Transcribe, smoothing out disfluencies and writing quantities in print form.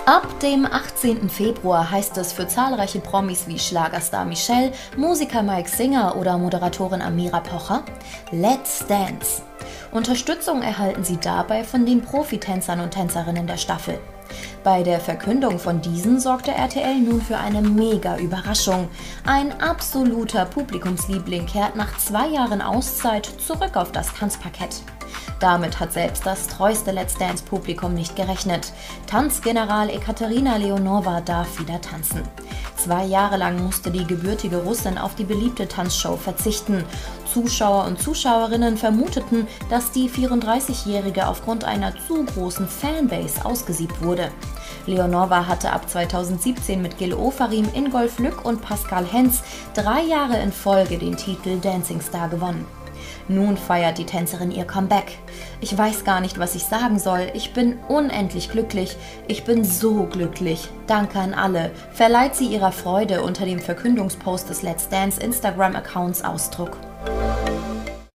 Ab dem 18. Februar heißt es für zahlreiche Promis wie Schlagerstar Michelle, Musiker Mike Singer oder Moderatorin Amira Pocher: Let's Dance. Unterstützung erhalten sie dabei von den Profitänzern und Tänzerinnen der Staffel. Bei der Verkündung von diesen sorgte RTL nun für eine Mega-Überraschung. Ein absoluter Publikumsliebling kehrt nach 2 Jahren Auszeit zurück auf das Tanzparkett. Damit hat selbst das treueste Let's Dance-Publikum nicht gerechnet. Tanzgeneral Ekaterina Leonova darf wieder tanzen. 2 Jahre lang musste die gebürtige Russin auf die beliebte Tanzshow verzichten. Zuschauer und Zuschauerinnen vermuteten, dass die 34-Jährige aufgrund einer zu großen Fanbase ausgesiebt wurde. Leonova hatte ab 2017 mit Gil Ofarim, Ingolf Lück und Pascal Hens 3 Jahre in Folge den Titel Dancing Star gewonnen. Nun feiert die Tänzerin ihr Comeback. Ich weiß gar nicht, was ich sagen soll. Ich bin unendlich glücklich. Ich bin so glücklich. Danke an alle, verleiht sie ihrer Freude unter dem Verkündungspost des Let's Dance Instagram-Accounts Ausdruck.